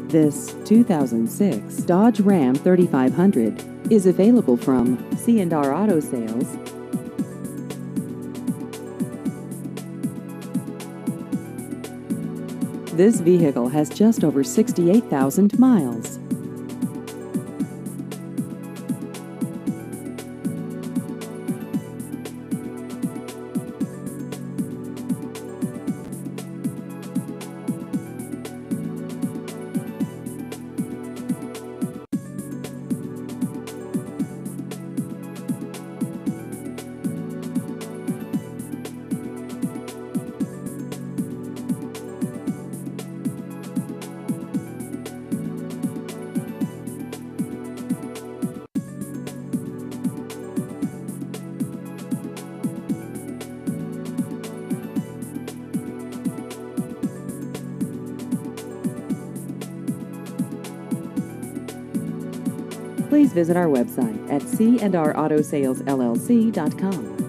This 2006 Dodge Ram 3500 is available from C&R Auto Sales. This vehicle has just over 68,000 miles. Please visit our website at candrautosalesllc.com.